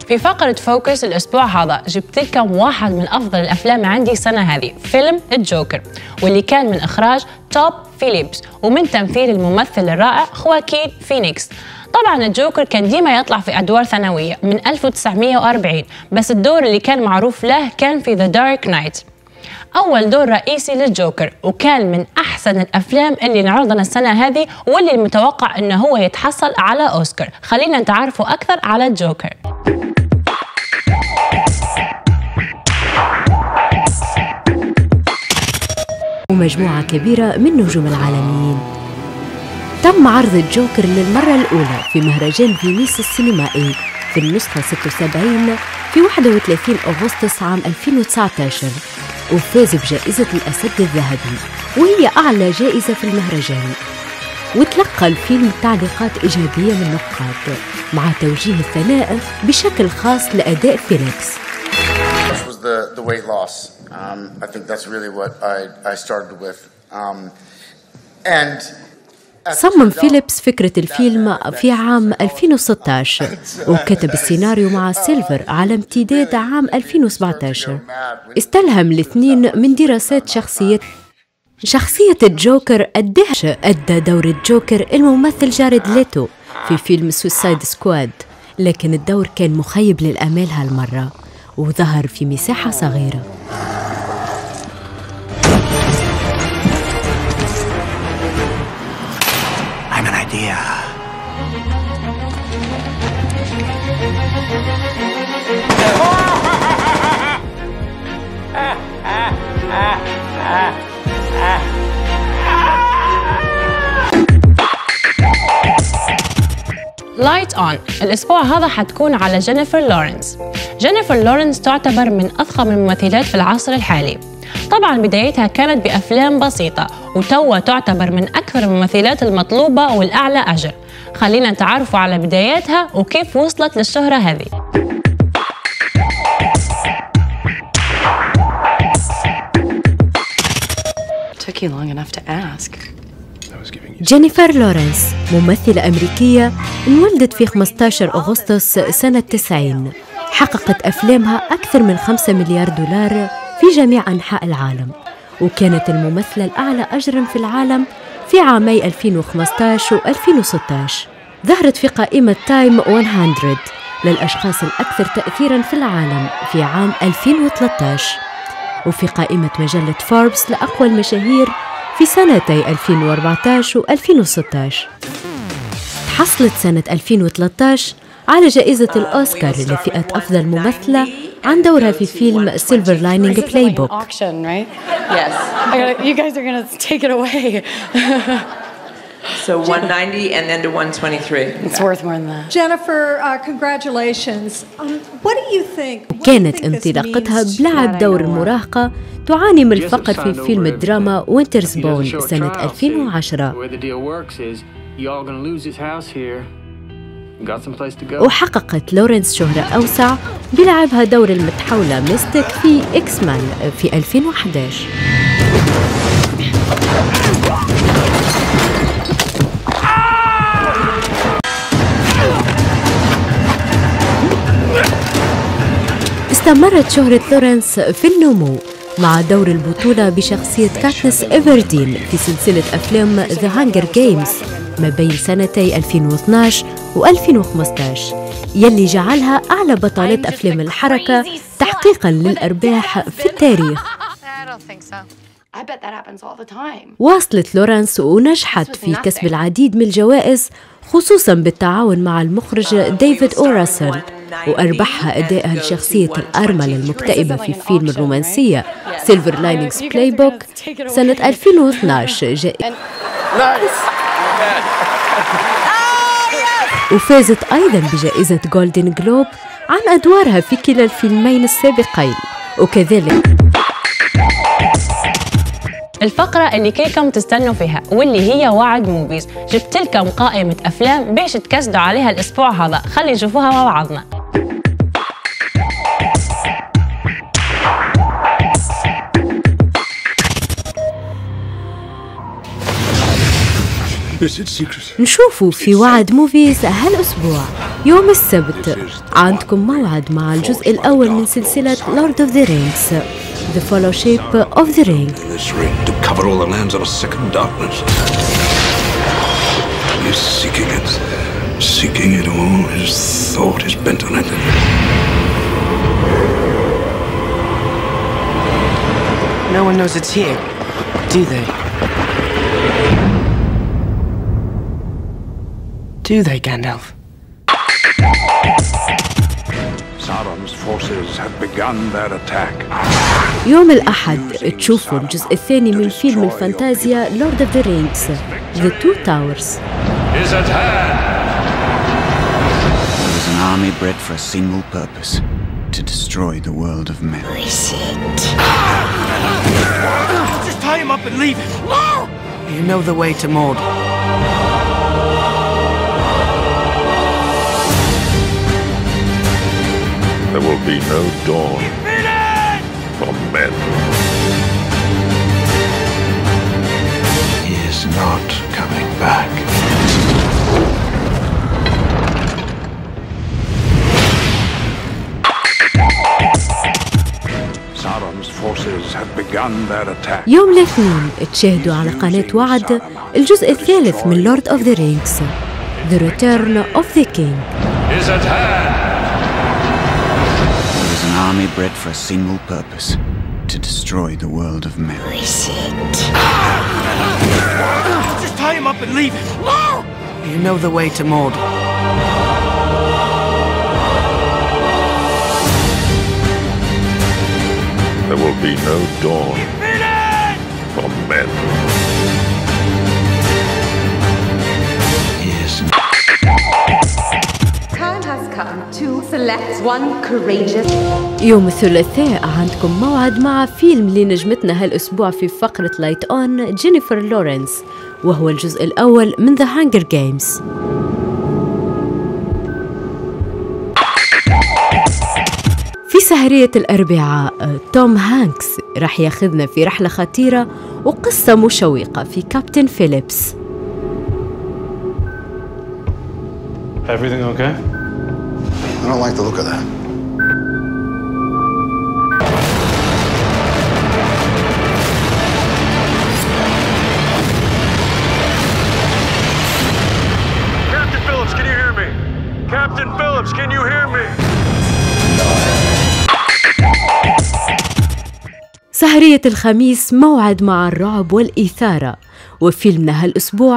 في فقرة فوكس الأسبوع هذا جبت لكم واحد من أفضل الأفلام عندي السنة هذه، فيلم الجوكر، واللي كان من إخراج توب فيليبس ومن تمثيل الممثل الرائع خواكين فينيكس. طبعاً الجوكر كان ديما يطلع في أدوار ثانوية من 1940، بس الدور اللي كان معروف له كان في The Dark Knight، أول دور رئيسي للجوكر، وكان من أحسن الأفلام اللي نعرضنا السنة هذه، واللي المتوقع أنه هو يتحصل على أوسكار. خلينا نتعرفوا أكثر على الجوكر. ومجموعة كبيرة من نجوم العالميين. تم عرض الجوكر للمرة الأولى في مهرجان فينيس السينمائي في النسخة 76 في 31 أغسطس عام 2019، وفاز بجائزة الأسد الذهبي، وهي أعلى جائزة في المهرجان. وتلقى الفيلم تعليقات إيجابية من النقاد، مع توجيه الثناء بشكل خاص لأداء فينيكس. The weight loss. I think that's really what I started with. صمم فيليبس فكرة الفيلم في عام 2016 وكتب السيناريو مع سيلفر على امتداد عام 2017. استلهم الاثنين من دراسات شخصية الجوكر أدى دور الجوكر الممثل جاريد ليتو في فيلم سويسايد سكواد، لكن الدور كان مخيب للآمال هالمرة وظهر في مساحة صغيرة. I'm an idea. لايت أون الأسبوع هذا حتكون على جينيفر لورنس. جينيفر لورنس تعتبر من أضخم الممثلات في العصر الحالي. طبعاً بدايتها كانت بأفلام بسيطة، وتوا تعتبر من أكثر الممثلات المطلوبة والأعلى أجر. خلينا نتعرفوا على بداياتها وكيف وصلت للشهرة هذه. جينيفر لورنس ممثلة أمريكية انولدت في 15 أغسطس سنة 90. حققت أفلامها أكثر من 5 مليار دولار في جميع أنحاء العالم، وكانت الممثلة الأعلى أجراً في العالم في عامي 2015 و2016. ظهرت في قائمة تايم 100 للأشخاص الأكثر تأثيراً في العالم في عام 2013، وفي قائمة مجلة فوربس لأقوى المشاهير في سنتي 2014 و2016. تحصلت سنة 2013 على جائزة الأوسكار لفئة أفضل ممثلة عن دورها في فيلم سيلفر لاينينج بلاي بوك. So 190 and then to 123. It's worth more than that. Jennifer, congratulations. What do you think? كانت انطلاقتها بلعب دور المراهقة تعاني من الفقر في فيلم الدراما وينترز بون سنة 2010. وحققت لورنس شهرة أوسع بلعبها دور المتحولة ميستيك في إكس مان في 2011. استمرت شهرة لورنس في النمو مع دور البطولة بشخصية كاتنس إيفردين في سلسلة أفلام ذا هانجر جيمز ما بين سنتي 2012 و2015، يلي جعلها أعلى بطلات أفلام الحركة تحقيقاً للأرباح في التاريخ. واصلت لورنس ونجحت في كسب العديد من الجوائز، خصوصاً بالتعاون مع المخرج ديفيد أوراسل، وأربحها أدائها لشخصية الأرملة المكتئبة في فيلم الرومانسية سيلفر لاينينجز بلاي بوك سنة 2012 وفازت أيضاً بجائزة جولدن جلوب عن أدوارها في كلا الفيلمين السابقين. وكذلك الفقرة اللي كلكم تستنوا فيها واللي هي وعد موفيز، جبت لكم قائمة أفلام باش تكسدوا عليها الأسبوع هذا. خلي نشوفوها مع بعضنا. نشوفوا في وعد موفيز هالأسبوع يوم السبت عندكم موعد مع الجزء الأول من سلسلة Lord of the Rings The Fellowship of the Ring. This ring to cover all the lands of a second darkness. He's seeking it all. His thought is bent on it. No one knows it's here, do they? Do they, Gandalf? Sauron's forces have begun their attack. يوم الأحد تشوفوا الجزء الثاني من فيلم الفانتازيا Lord of the Rings The Two Towers. Is at hand. There is an army bred for a single purpose: to destroy the world of men. Just tie him up and leave him. No! You know the way to Mord. There will be no dawn for men. He is not coming back. Sauron's forces have begun their attack. يوم الاثنين تشاهدوا على قناة وعد الجزء الثالث من Lord of the Rings The Return of the King. Is at hand. There is an army bred for a single purpose: to destroy the world of men. Just tie him up and leave him. No! You know the way to Mord. There will be no dawn for men. He is Time has come to select one courageous. يوم الثلاثاء عندكم موعد مع فيلم لنجمتنا هالأسبوع في فقرة لايت أون جينيفر لورنس، وهو الجزء الأول من The Hunger Games. في سهرية الأربعاء توم هانكس راح ياخذنا في رحلة خطيرة وقصة مشوقة في كابتن فيليبس. Everything okay? I don't like the look of that. Captain Phillips, can you hear me? Captain Phillips, can you hear me? سهرية الخميس موعد مع الرعب والإثارة، وفيلمنا هالأسبوع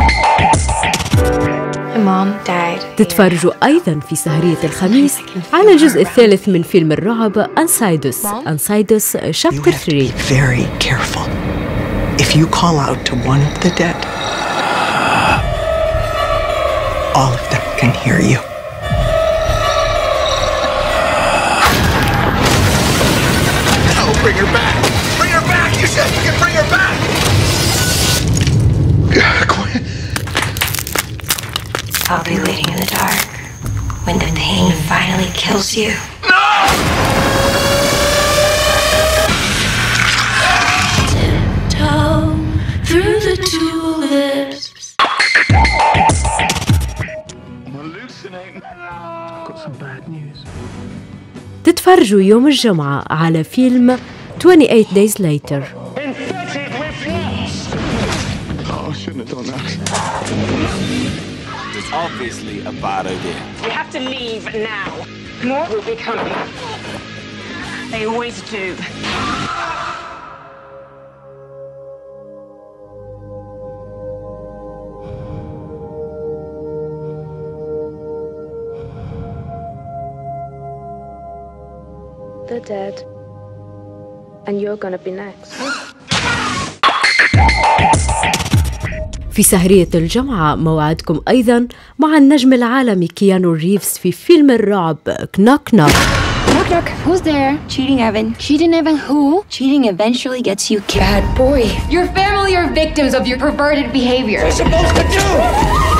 تتفرجوا أيضاً في سهرية الخميس على الجزء الثالث من فيلم الرعب أنسايدوس Chapter 3. Be very careful. If you call out to one of the dead, all of them can hear you. No, bring her back! Bring her back! You said you could bring her back! Quinn. I'll be waiting in the dark when the pain finally kills you. No! Tiptoe through the tulips. I'm hallucinating. I've got some bad news. تتفرجوا يوم الجمعة على فيلم 28 Days Later. Oh, I shouldn't have done that. It's obviously a bad idea. We have to leave now. More will be coming. They always do. They're dead. And you're gonna be next. في سهرية الجمعة موعدكم أيضاً مع النجم العالمي كيانو ريفز في فيلم الرعب Knock Knock. Knock knock. Who's there? Cheating Evan. Cheating Evan who? Cheating eventually gets you killed. Bad boy. Your family are victims of your perverted behavior. What are you supposed to do?